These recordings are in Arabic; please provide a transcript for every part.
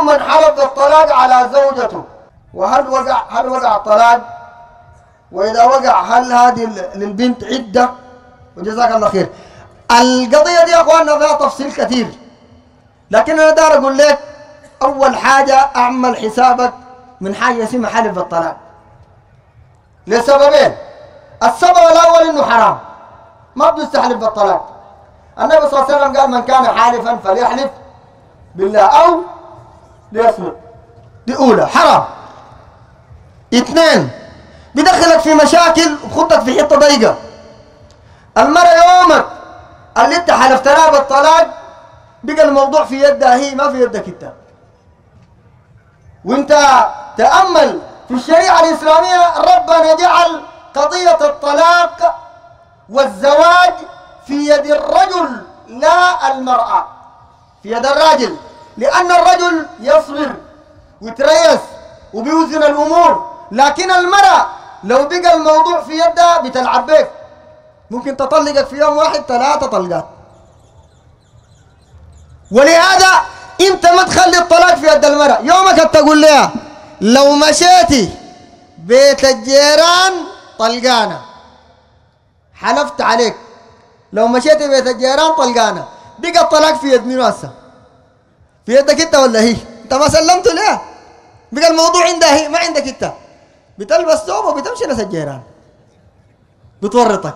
من حلف بالطلاق على زوجته، وهل وقع الطلاق؟ وإذا وقع هل هذه للبنت عدة؟ وجزاك الله خير. القضية دي يا أخواننا فيها تفصيل كثير، لكن أنا دار أقول لك أول حاجة أعمل حسابك من حاجة اسمها حلف بالطلاق لسببين. السبب الأول إنه حرام، ما بنستحلف بالطلاق. النبي صلى الله عليه وسلم قال من كان حالفا فليحلف بالله أو ليصمت. دي أولى، حرام. اثنين، بدخلك في مشاكل وخدك في حتة ضيقة. المرأة يومك اللي انت حلفت لها بالطلاق بقى الموضوع في يدها هي، ما في يدك انت. وانت تأمل في الشريعة الإسلامية، ربنا جعل قضية الطلاق والزواج في يد الرجل لا المرأة، في يد الراجل، لأن الرجل يصبر ويتريس وبيوزن الأمور، لكن المرأة لو بقى الموضوع في يدها بتلعب بك، ممكن تطلقك في يوم واحد 3 طلقات. ولهذا انت ما تخلي الطلاق في يد المرأة. يومك تقول لها لو مشيتي بيت الجيران طلقانة، حلفت عليك لو مشيتي بيت الجيران طلقانة، بقى الطلاق في يد مين هسه؟ في يدك انت ولا هي؟ انت ما سلمته ليه؟ بقى الموضوع عندها هي، ما عندك انت. بتلبس ثوب وبتمشي ناس الجيران بتورطك.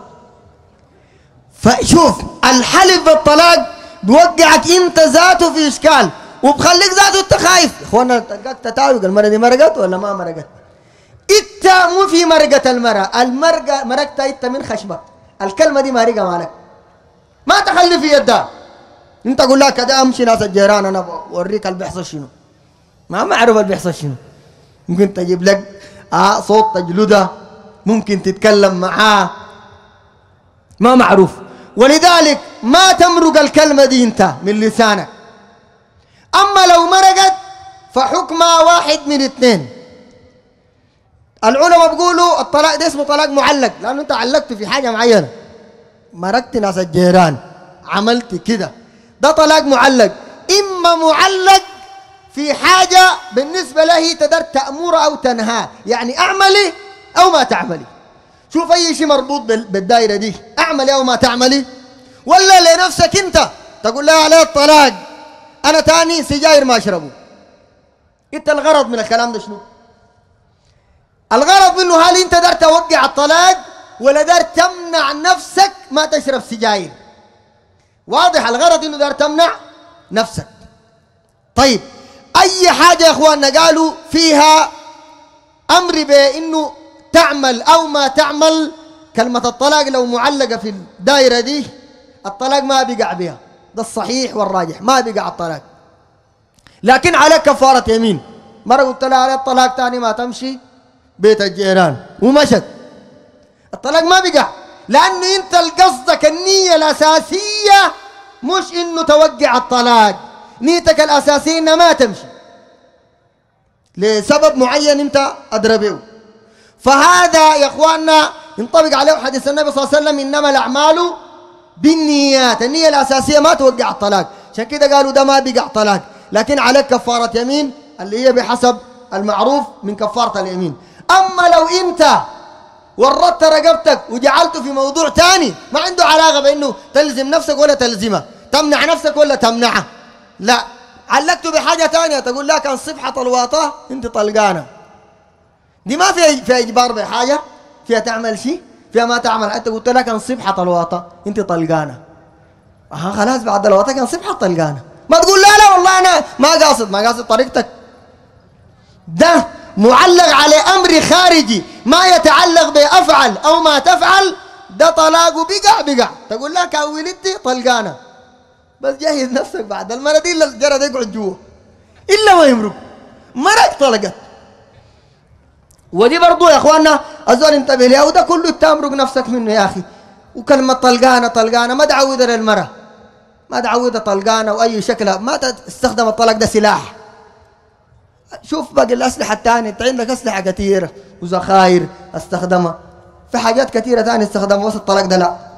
فشوف، الحلف بالطلاق بوقعك انت ذاته في اشكال، وبخليك ذاته انت خايف. يا اخوانا تلقاك تتاوق، المرأة دي مرقت ولا ما مرقت؟ انت مو في مرقة المرأة، المرقة مرقتها انت من خشبك. الكلمة دي مارقة مالك، ما تخلي في يدها. انت قول لها كده امشي ناس الجيران انا بوريك اللي بيحصل شنو. ما معروف اللي بيحصل شنو. ممكن تجيب لك صوت تجلده، ممكن تتكلم معاه، ما معروف. ولذلك ما تمرق الكلمة دي انت من لسانك. اما لو مرقت فحكمها واحد من اثنين. العلماء بيقولوا الطلاق ده اسمه طلاق معلق، لانه انت علقت في حاجة معينة. مرقت ناس الجيران، عملت كده، ده طلاق معلق. اما معلق في حاجة بالنسبة له تقدر تأمر أو تنهى، يعني أعملي أو ما تعملي. شوف أي شيء مربوط بالدائرة دي، أعملي أو ما تعملي. ولا لنفسك أنت تقول لها عليه الطلاق، أنا تاني سجاير ما أشربه. أنت الغرض من الكلام ده شنو؟ الغرض منه هل أنت دار توقع الطلاق ولا دار تمنع نفسك ما تشرب سجاير؟ واضح الغرض إنه دار تمنع نفسك. طيب أي حاجة يا إخواننا قالوا فيها أمر بأنه تعمل أو ما تعمل، كلمة الطلاق لو معلقة في الدائرة دي الطلاق ما بيقع بها، ده الصحيح والراجح، ما بيقع الطلاق. لكن عليك كفارة يمين. مرة قلت لها عليه الطلاق تاني ما تمشي بيت الجيران ومشت، الطلاق ما بيقع، لأنه أنت قصدك النية الأساسية مش إنه توقع الطلاق، نيتك الأساسية إنها ما تمشي لسبب معين أنت أدرى به. فهذا يا إخواننا ينطبق عليه حديث النبي صلى الله عليه وسلم إنما الأعمال بالنيات. النية الأساسية ما توقع الطلاق، عشان كده قالوا ده ما بيقع طلاق. لكن عليك كفارة يمين اللي هي بحسب المعروف من كفارة اليمين. أما لو أنت ورطت رقبتك وجعلته في موضوع تاني ما عنده علاقة بأنه تلزم نفسك ولا تلزمه، تمنع نفسك ولا تمنعه، لا، علقته بحاجة تانية، تقول لها كان صفحة الواطة انت طلقانة، دي ما فيها إجبار بحاجة، فيها تعمل شيء، فيها ما تعمل. حتى قلت لها كان صفحة الواطة انت طلقانة، خلاص بعد الواطة كان صفحة طلقانة، ما تقول لا والله أنا ما قاصد طريقتك. ده معلق على أمر خارجي ما يتعلق بأفعل أو ما تفعل، ده طلاقه بقع. تقول لها كان ولدتي طلقانة، بس جهز نفسك بعد المرة دي إلا الجرد يقعد جوا إلا ما يمرق، مرق طلقت. ودي برضو يا إخواننا الزول انتبه لها، وده كله تمرق نفسك منه يا أخي. وكلمة طلقانة ما تعودها للمرة، ما تعودها طلقانة وأي شكلها، ما تستخدم الطلاق ده سلاح. شوف باقي الأسلحة الثانية، أنت عندك أسلحة كثيرة وذخائر استخدمها، في حاجات كثيرة ثانية استخدمها، بس الطلاق ده لا.